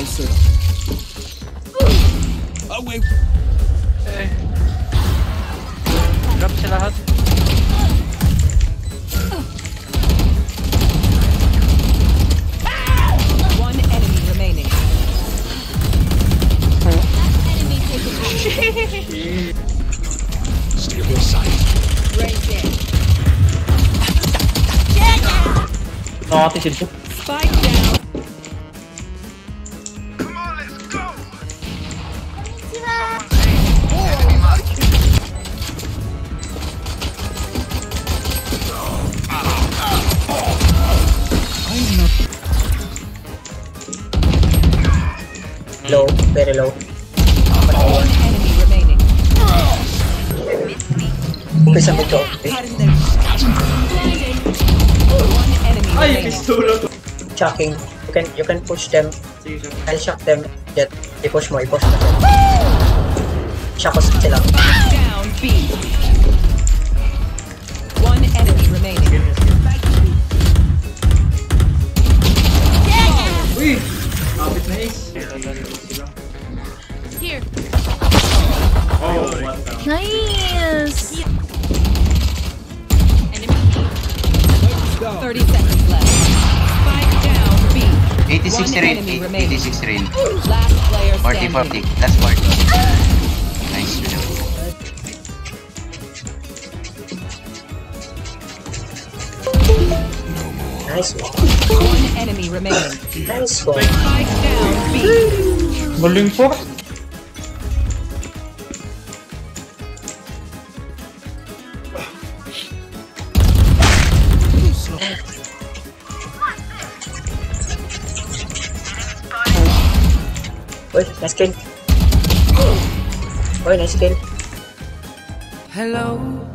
closer. Away. Eh. Drop sa lahat. One enemy remaining. Stable sight. Right there. Nakakatisip ko. Spike down. Come on, let's go. Low, very low. One enemy remaining. Umpisa mo ito. One enemy remaining. Shocking. You can push them. I'll shock them. Jet. I-push mo. I-push mo. Shock us sila. Down B. One enemy remaining. Uy! Kapit na ace. Here. Oh, what the? Nice. Enemy. 30 seconds left. Spike down B. 86 One rain, enemy remaining. 86 rain. Last player 40, standing. 40. Last 40. Nice. Nice one. One enemy remaining. Nice one. Spike down B. Galing po. Uy, nice kill. Uy, nice kill. Hello.